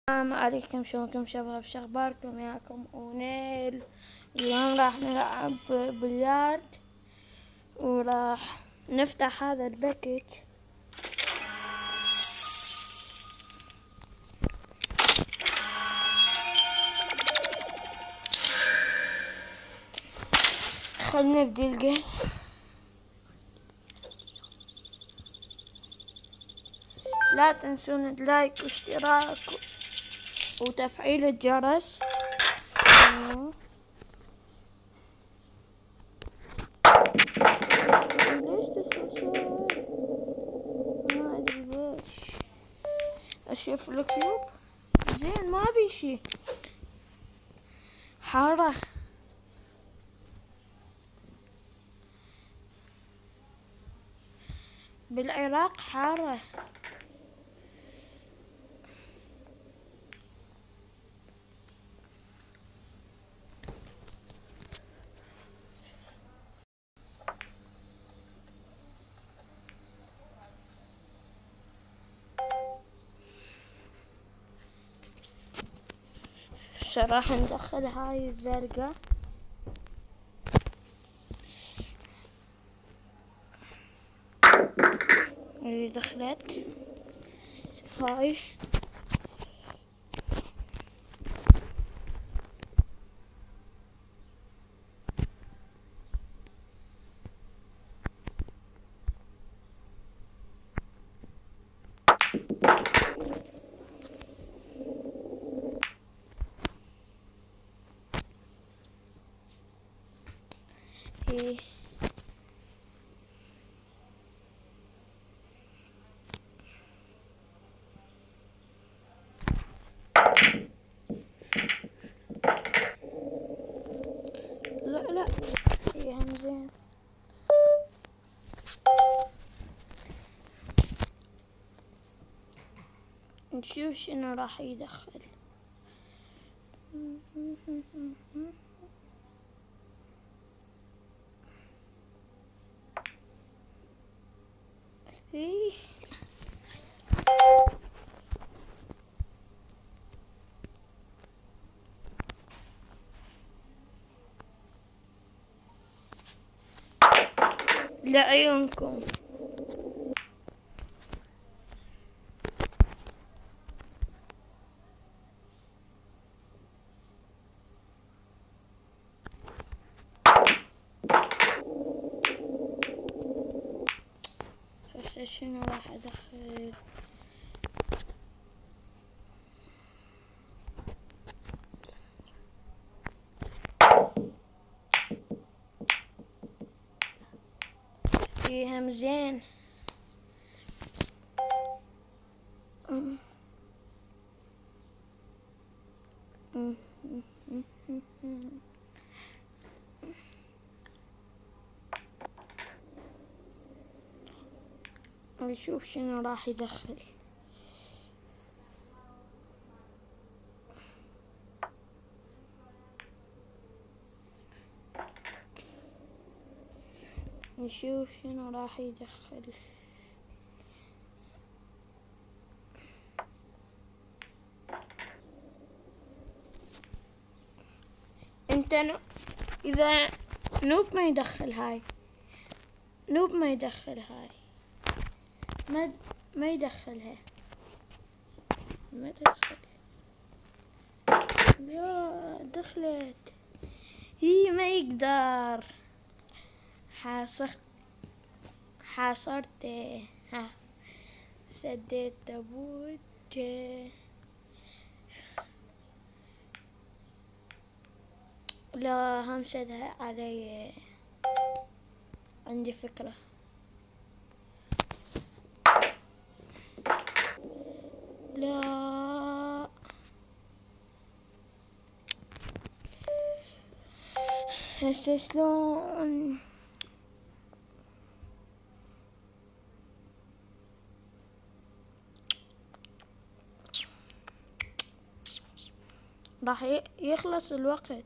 السلام عليكم، شلونكم شباب؟ شخباركم؟ ياكم اونيل. اليوم راح نلعب بليارد وراح نفتح هذا الباكج. خلنا نبدي الجيم. لا تنسون اللايك واشتراك وتفعيل الجرس. ليش تتخسر؟ ما ادري ليش. اشوف الكيوب زين، ما بي شي. حارة. بالعراق حارة. راح ندخل هاي الزرقاء. دخلت هاي. إيه. لا هي هم زين. نشوف شنو راح يدخل. إيه. لعيونكم. هسه شنو راح ادخل؟ إيه هم زين. نشوف شنو راح يدخل. نشوف شنو راح يدخل. انت اذا نوب ما يدخل هاي. نوب ما يدخل هاي. ما يدخلها. ما تدخل. لا دخلت. هي ما يقدر. حاصرته. ها سديت تابوت. لا هم سدها علي. عندي فكرة. لا هسه شلون؟ راح يخلص الوقت.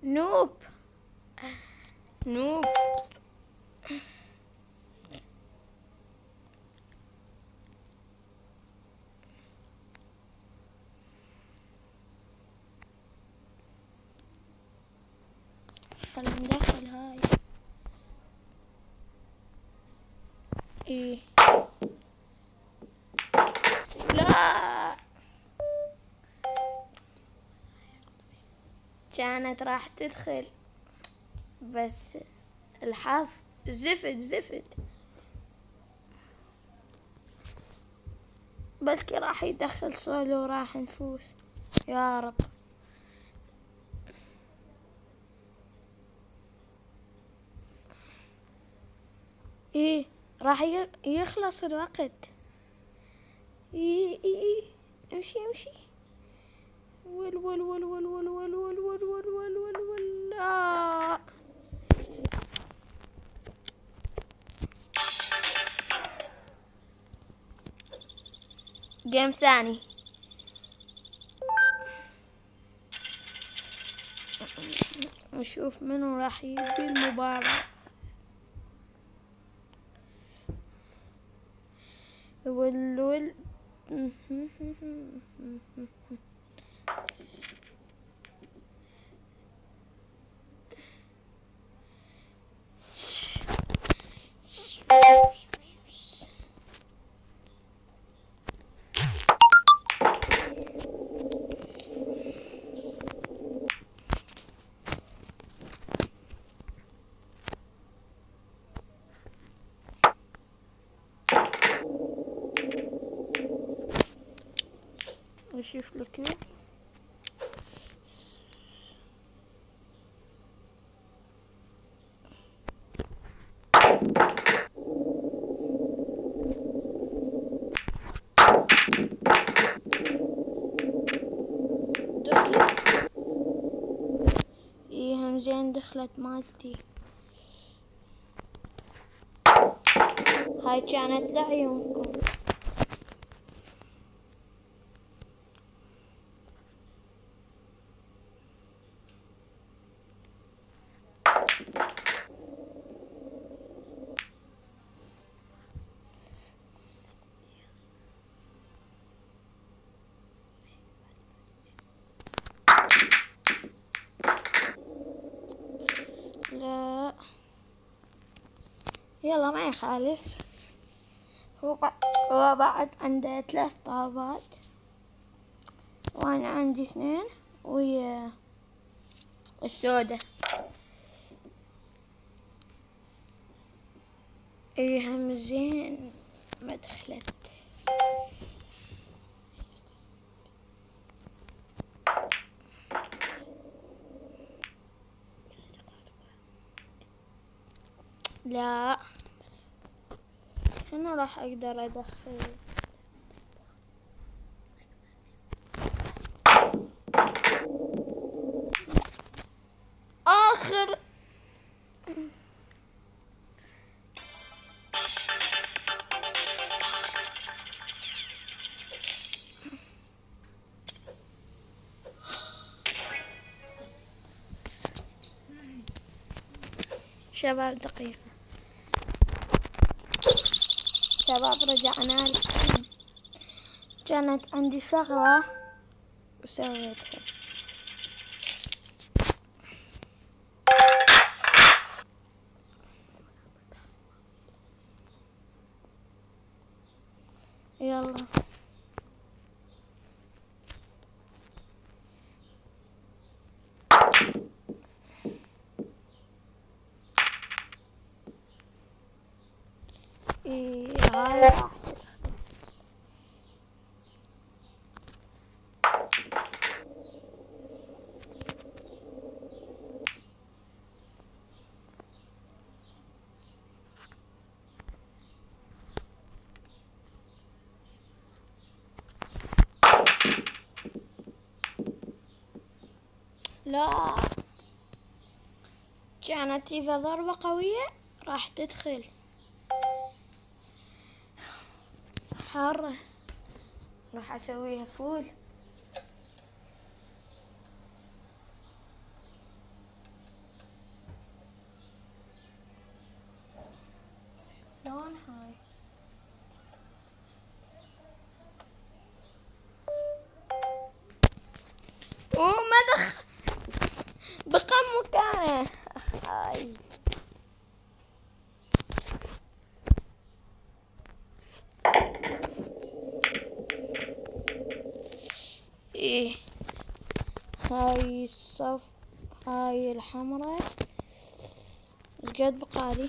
نوب نوب. خلينا ندخل هاي. ايه لا، كانت راح تدخل بس الحظ زفت. بلكي راح يدخل سولو وراح نفوز يا رب. ايه راح يخلص الوقت. ايه امشي ول ول ول ول ول ول ول ول ول ول ول ول جيم ثاني. نشوف منو راح يدي المباراة. ول نشوف لك ايه هم زين دخلت مالتي. هاي كانت لعيونكم. لا يلا ما يخالف. هو بعد عنده 3 طابات وانا عندي 2 ويا السودة. ايه هم زين ما دخلت. لا شنو راح اقدر ادخل. اخر شباب دقيقة. شباب رجعنا لكم. كانت عندي شغلة وسويتها. يلا ايه هاي راح تدخل. لا كانت إذا ضربة قوية راح تدخل. حارة راح أسويها فول. هاي ايه، هاي هاي الحمراء. ايش قد بقالي؟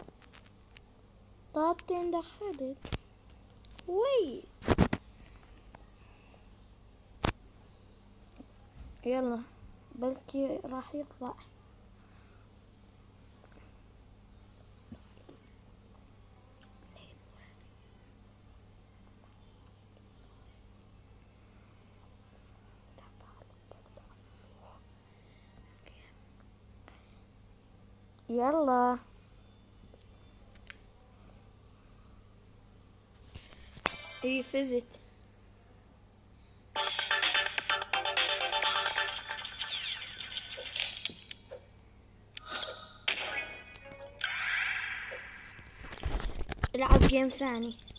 طابتين دخلت. وي يلا بلكي راح يطلع. يلا ايه فزت. العب جيم ثاني.